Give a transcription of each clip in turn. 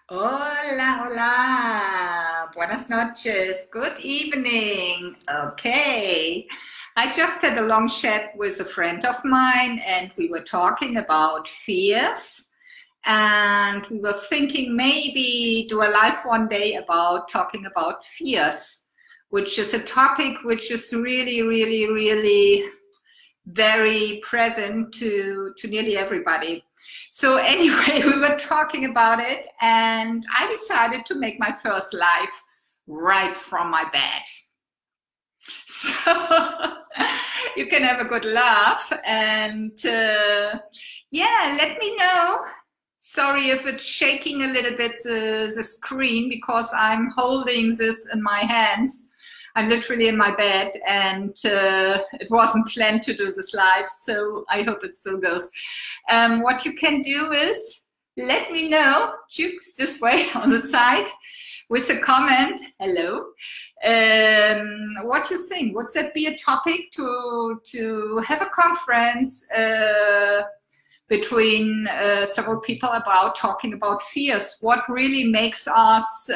Hola, hola. Buenas noches. Good evening. Okay. I just had a long chat with a friend of mine and we were talking about fears. And we were thinking maybe do a live one day about talking about fears, which is a topic which is really very present to nearly everybody. So anyway, we were talking about it and I decided to make my first live right from my bed. So you can have a good laugh and yeah, let me know. Sorry if it's shaking a little bit the screen because I'm holding this in my hands. I'm literally in my bed and it wasn't planned to do this live, so I hope it still goes. What you can do is let me know, Jukes, this way on the side, with a comment, hello, what you think. Would that be a topic to have a conference between several people about talking about fears? What really makes us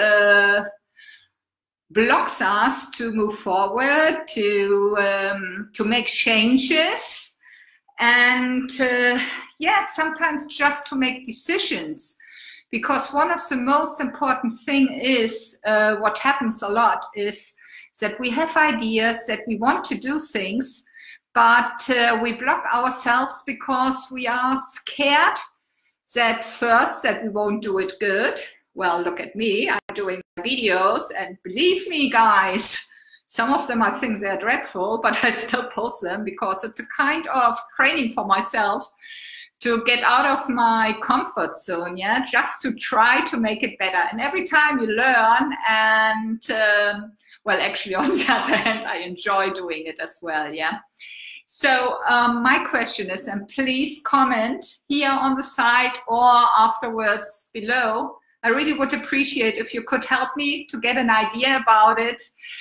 blocks us to move forward, to make changes, and yeah, sometimes just to make decisions. Because one of the most important thing is what happens a lot is that we have ideas that we want to do things, but we block ourselves because we are scared that first that we won't do it good. Well, look at me, I'm doing videos, and believe me, guys, some of them I think they're dreadful, but I still post them because it's a kind of training for myself to get out of my comfort zone, yeah, just to try to make it better. And every time you learn, and well, actually, on the other hand, I enjoy doing it as well, yeah. So my question is, and please comment here on the side or afterwards below, I really would appreciate if you could help me to get an idea about it.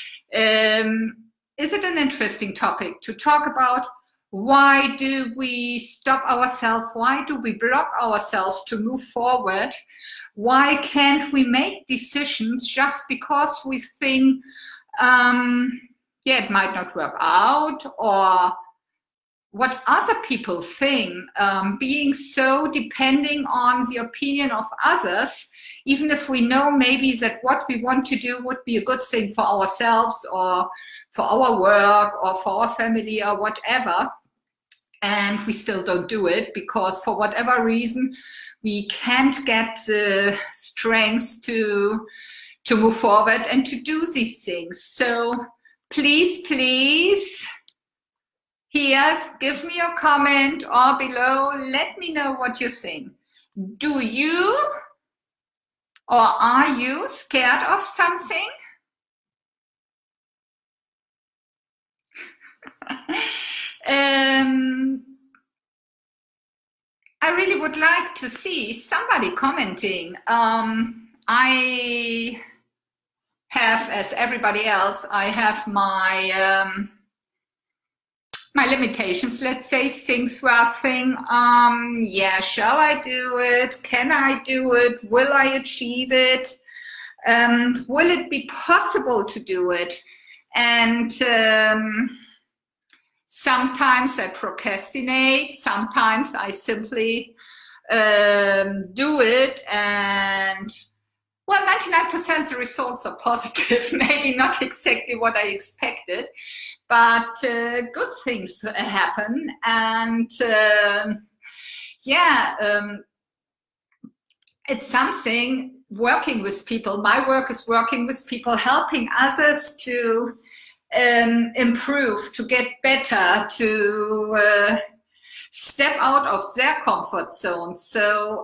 Is it an interesting topic to talk about? Why do we stop ourselves? Why do we block ourselves to move forward? Why can't we make decisions just because we think, yeah, it might not work out, or what other people think, being so depending on the opinion of others, even if we know maybe that what we want to do would be a good thing for ourselves or for our work or for our family or whatever, and we still don't do it because for whatever reason we can't get the strength to move forward and to do these things. So please, here, give me your comment or below, let me know what you think. Do you or are you scared of something? I really would like to see somebody commenting. I have, as everybody else, I have my my limitations, let's say, things where I think, yeah, shall I do it? Can I do it? Will I achieve it? Will it be possible to do it? And sometimes I procrastinate, sometimes I simply do it, and well, 99% the results are positive, maybe not exactly what I expected, but good things happen. And yeah, it's something working with people. My work is working with people, helping others to improve, to get better, to step out of their comfort zone. So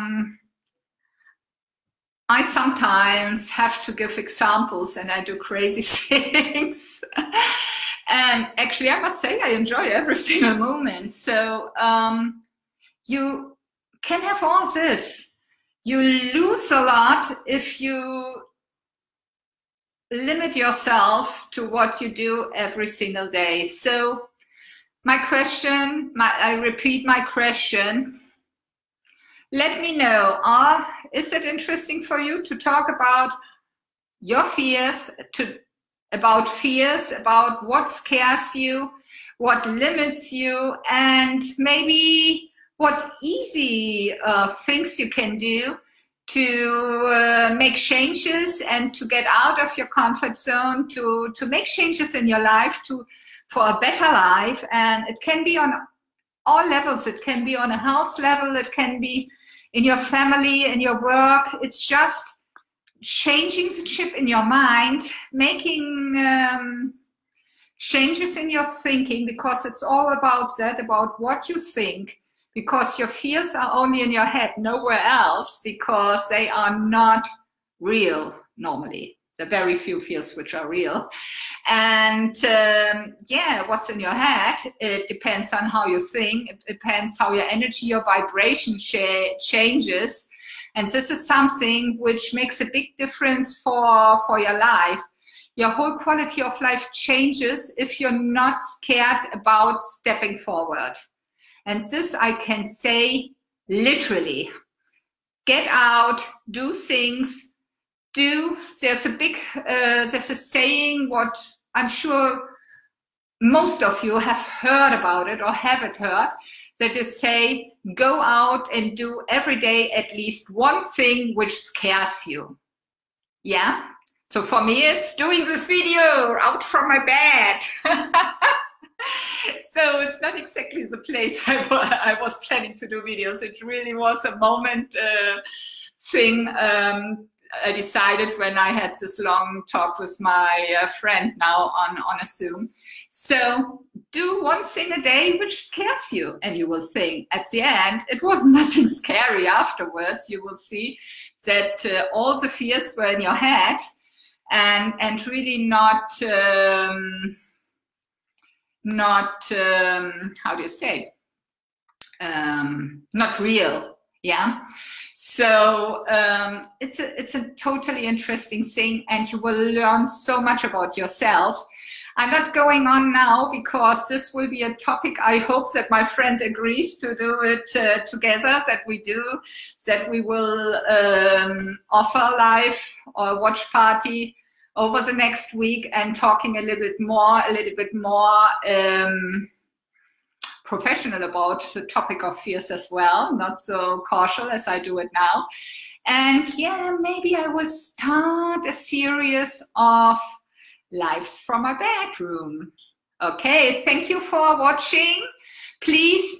I sometimes have to give examples and I do crazy things. And actually, I must say, I enjoy every single moment. So you can have all this. You lose a lot if you limit yourself to what you do every single day. So my question, I repeat my question, let me know. Is it interesting for you to talk about your fears, about what scares you, what limits you, and maybe what easy things you can do to make changes and to get out of your comfort zone, to make changes in your life for a better life. And it can be on all levels. It can be on a health level. It can be in your family, in your work. It's just changing the chip in your mind, making changes in your thinking, because it's all about that, about what you think, because your fears are only in your head, nowhere else, because they are not real normally. There are very few fears which are real. And yeah, what's in your head, it depends on how you think. It depends how your energy, your vibration changes. And this is something which makes a big difference for your life. Your whole quality of life changes if you're not scared about stepping forward. And this I can say literally. Get out, do things, there's a saying, what I'm sure most of you have heard about it or haven't heard, that is say, go out and do every day at least one thing which scares you. Yeah? So for me, it's doing this video out from my bed. So it's not exactly the place I was planning to do videos. It really was a moment thing. I decided when I had this long talk with my friend now on a Zoom. So do one thing a day which scares you, and you will think at the end it was nothing scary afterwards. You will see that all the fears were in your head and really not how do you say, not real. Yeah. So it's a totally interesting thing, and you will learn so much about yourself. I'm not going on now because this will be a topic I hope that my friend agrees to do it together, that we will offer live or watch party over the next week, and talking a little bit more professional about the topic of fears as well, not so casual as I do it now. And yeah, maybe I will start a series of lives from my bedroom. Okay, thank you for watching. Please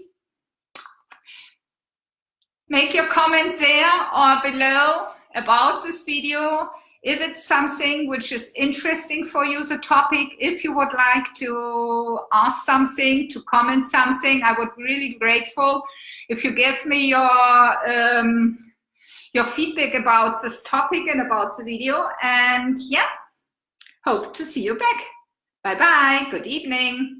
make your comments there or below about this video. If it's something which is interesting for you, the topic, if you would like to ask something, to comment something, I would really be grateful if you give me your feedback about this topic and about the video. And yeah, hope to see you back. Bye-bye. Good evening.